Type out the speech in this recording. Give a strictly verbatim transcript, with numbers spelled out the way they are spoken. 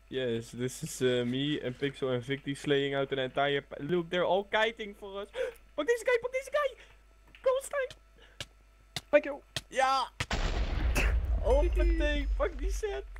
Yes, this is uh, me and Pixel and Victy slaying out an entire... Look, they're all kiting for us. Pak deze guy, pak deze guy! Kom, Stijn! Thank you! Ja! Hoppatee, pak die set!